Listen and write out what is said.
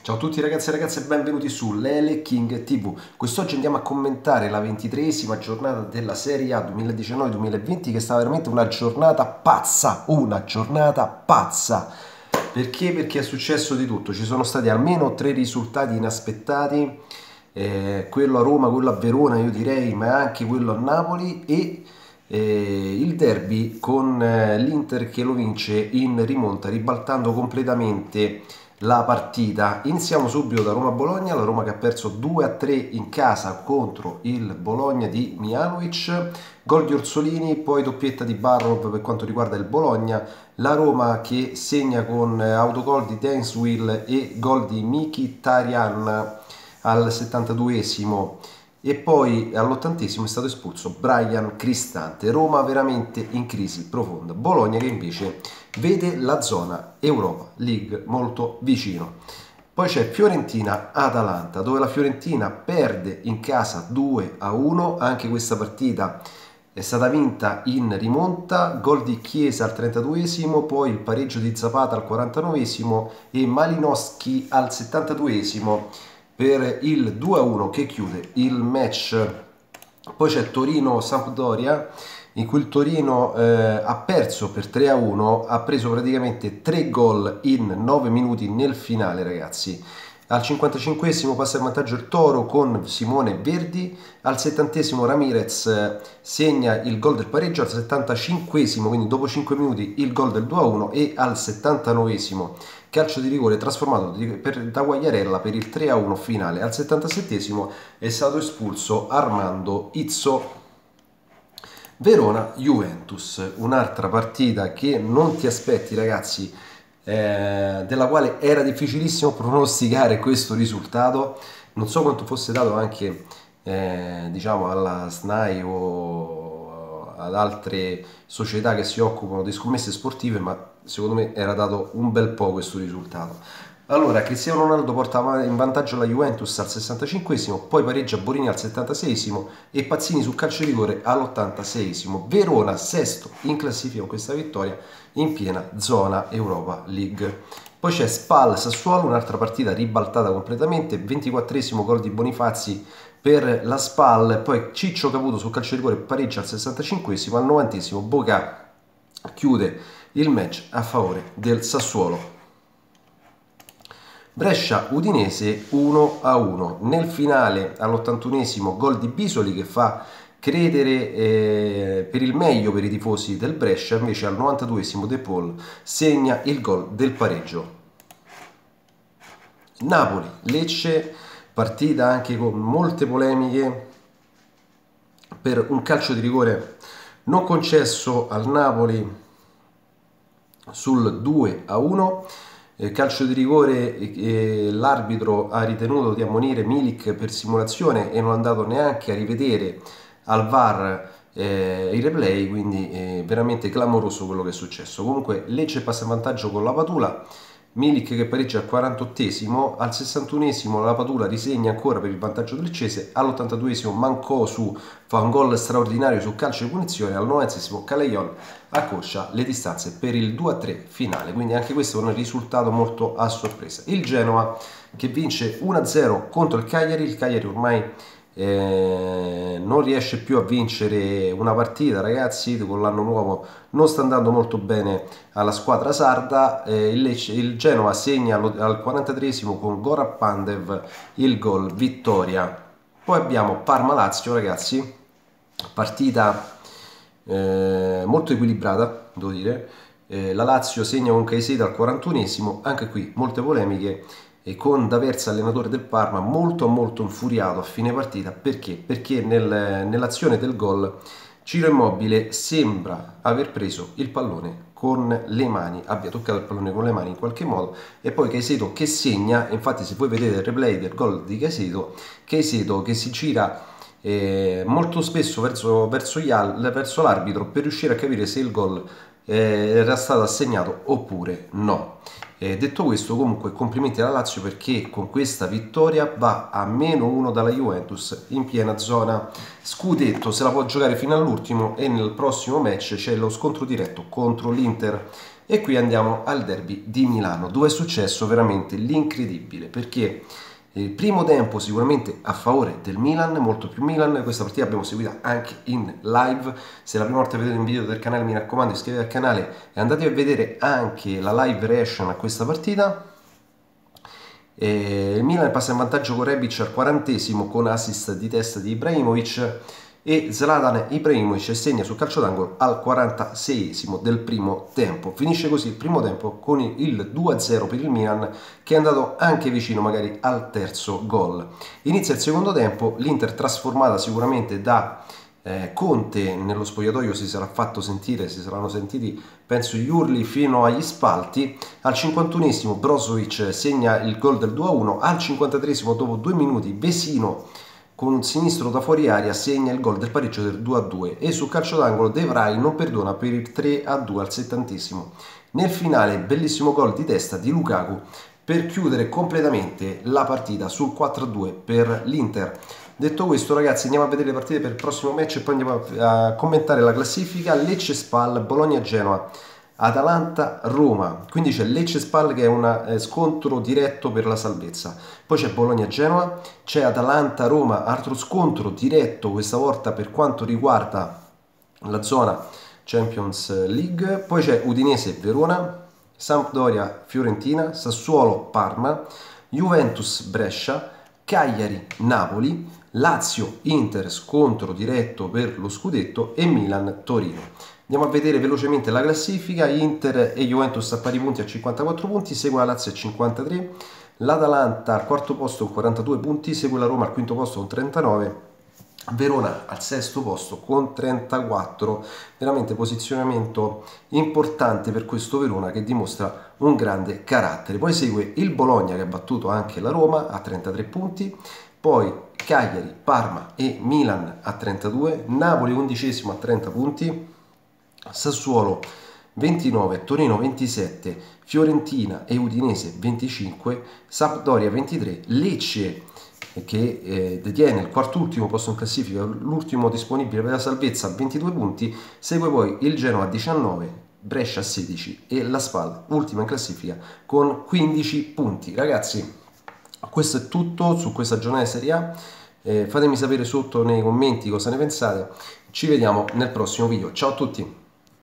Ciao a tutti ragazzi e ragazze e benvenuti su Lele King TV. Quest'oggi andiamo a commentare la 23esima giornata della Serie A 2019-2020 che è stata veramente una giornata pazza. Perché? Perché è successo di tutto, ci sono stati almeno tre risultati inaspettati, quello a Roma, quello a Verona io direi, ma anche quello a Napoli e il derby con l'Inter che lo vince in rimonta, ribaltando completamente la partita. Iniziamo subito da Roma-Bologna, la Roma che ha perso 2-3 in casa contro il Bologna di Mihajlovic, gol di Orsolini, poi doppietta di Barrow per quanto riguarda il Bologna, la Roma che segna con autogol di Denswil e gol di Mkhitaryan al 72esimo e poi all'80esimo è stato espulso Brian Cristante. Roma veramente in crisi profonda, Bologna che invece vede la zona Europa League molto vicino. Poi c'è Fiorentina-Atalanta dove la Fiorentina perde in casa 2-1, anche questa partita è stata vinta in rimonta, gol di Chiesa al 32esimo, poi il pareggio di Zapata al 49esimo e Malinowski al 72esimo per il 2-1 che chiude il match. Poi c'è Torino-Sampdoria in cui il Torino ha perso per 3-1, ha preso praticamente 3 gol in 9 minuti nel finale ragazzi. Al 55esimo passa in vantaggio il Toro con Simone Verdi, al 70esimo Ramirez segna il gol del pareggio, al 75esimo, quindi dopo 5 minuti il gol del 2-1 e al 79esimo calcio di rigore trasformato da Quagliarella per il 3-1 finale. Al 77esimo è stato espulso Armando Izzo. Verona-Juventus, un'altra partita che non ti aspetti ragazzi, della quale era difficilissimo pronosticare questo risultato. Non so quanto fosse dato anche diciamo alla SNAI o ad altre società che si occupano di scommesse sportive, ma secondo me era dato un bel po' questo risultato. Allora, Cristiano Ronaldo porta in vantaggio la Juventus al 65esimo, poi pareggia Borini al 76esimo e Pazzini sul calcio di rigore all'86esimo. Verona sesto in classifica con questa vittoria in piena zona Europa League. Poi c'è Spal Sassuolo, un'altra partita ribaltata completamente, 24esimo gol di Bonifazzi per la Spal, poi Ciccio Caputo sul calcio di rigore pareggia al 65esimo, al 90esimo Boca chiude il match a favore del Sassuolo. Brescia-Udinese 1-1. Nel finale all'81esimo gol di Bisoli che fa credere per il meglio per i tifosi del Brescia, invece al 92esimo De Paul segna il gol del pareggio. Napoli-Lecce, partita anche con molte polemiche per un calcio di rigore non concesso al Napoli sul 2-1. Calcio di rigore, l'arbitro ha ritenuto di ammonire Milik per simulazione e non è andato neanche a rivedere al VAR i replay, quindi veramente clamoroso quello che è successo. Comunque Lecce passa in vantaggio con la Padula, Milik che pareggia al 48esimo, al 61esimo la Padula risegna ancora per il vantaggio del Cese, all'82esimo Mancosu fa un gol straordinario sul calcio di punizione, al 90esimo Calejon accorcia le distanze per il 2-3 finale, quindi anche questo è un risultato molto a sorpresa. Il Genoa che vince 1-0 contro il Cagliari ormai non riesce più a vincere una partita ragazzi, con l'anno nuovo non sta andando molto bene alla squadra sarda. Il Genoa segna al 43esimo con Goran Pandev il gol vittoria. Poi abbiamo Parma-Lazio ragazzi, partita molto equilibrata devo dire. La Lazio segna con Caicedo al 41esimo, anche qui molte polemiche e con D'Aversa allenatore del Parma molto infuriato a fine partita. Perché nell'azione del gol Ciro Immobile sembra aver preso il pallone con le mani, abbia toccato il pallone con le mani in qualche modo, e poi Caicedo che segna. Infatti se voi vedete il replay del gol di Caicedo che si gira molto spesso verso l'arbitro per riuscire a capire se il gol era stato assegnato oppure no. Detto questo, comunque complimenti alla Lazio perché con questa vittoria va a -1 dalla Juventus in piena zona scudetto, se la può giocare fino all'ultimo e nel prossimo match c'è lo scontro diretto contro l'Inter. E qui andiamo al derby di Milano, dove è successo veramente l'incredibile, perché il primo tempo sicuramente a favore del Milan, molto più Milan. Questa partita l'abbiamo seguita anche in live. Se è la prima volta che vedete un video del canale, mi raccomando, iscrivetevi al canale e andate a vedere anche la live reaction a questa partita. Il Milan passa in vantaggio con Rebic al 40esimo con assist di testa di Ibrahimovic, e Zlatan Ibrahimovic segna sul calcio d'angolo al 46esimo del primo tempo. Finisce così il primo tempo con il 2-0 per il Milan, che è andato anche vicino magari al terzo gol. Inizia il secondo tempo, l'Inter trasformata sicuramente da Conte nello spogliatoio si sarà fatto sentire, si saranno sentiti penso gli urli fino agli spalti. Al 51esimo Brozovic segna il gol del 2-1, al 53esimo dopo 2 minuti Vesino con un sinistro da fuori aria segna il gol del pareggio del 2-2, e sul calcio d'angolo De Vrij non perdona per il 3-2 al 70esimo. Nel finale bellissimo gol di testa di Lukaku per chiudere completamente la partita sul 4-2 per l'Inter. Detto questo, ragazzi, andiamo a vedere le partite per il prossimo match e poi andiamo a commentare la classifica. Lecce-Spal, Bologna-Genoa, Atalanta-Roma. Quindi c'è Lecce-Spal che è un scontro diretto per la salvezza. Poi c'è Bologna-Genoa, c'è Atalanta-Roma, altro scontro diretto questa volta per quanto riguarda la zona Champions League. Poi c'è Udinese-Verona, Sampdoria-Fiorentina, Sassuolo-Parma, Juventus-Brescia, Cagliari-Napoli, Lazio-Inter, scontro diretto per lo scudetto, e Milan-Torino. Andiamo a vedere velocemente la classifica. Inter e Juventus a pari punti a 54 punti, segue la Lazio a 53, l'Atalanta al quarto posto con 42 punti, segue la Roma al quinto posto con 39, Verona al sesto posto con 34. Veramente posizionamento importante per questo Verona, che dimostra un grande carattere. Poi segue il Bologna, che ha battuto anche la Roma a 33 punti, poi Cagliari, Parma e Milan a 32, Napoli 11esimo a 30 punti, Sassuolo 29, Torino 27, Fiorentina e Udinese 25, Sampdoria 23, Lecce che detiene il quart'ultimo posto in classifica, l'ultimo disponibile per la salvezza a 22 punti, segue poi il Genoa a 19, Brescia a 16 e la Spal ultima in classifica con 15 punti. Ragazzi, questo è tutto su questa giornata di Serie A. Fatemi sapere sotto nei commenti cosa ne pensate. Ci vediamo nel prossimo video. Ciao a tutti!